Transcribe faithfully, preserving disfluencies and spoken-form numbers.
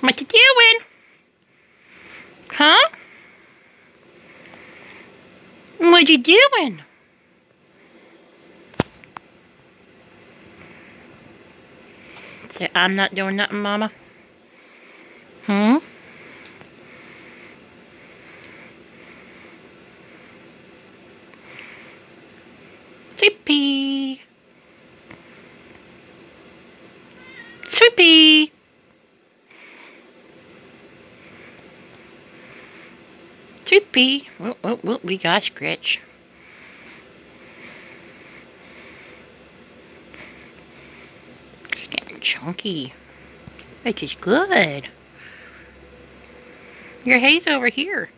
What you doing? Huh? What you doing? Say, I'm not doing nothing, Mama. Hmm? Sweepy. Sweepy. Sweepy. Oh, oh, oh, we got Scratch. It's getting chunky. Which is good. Your hay's over here.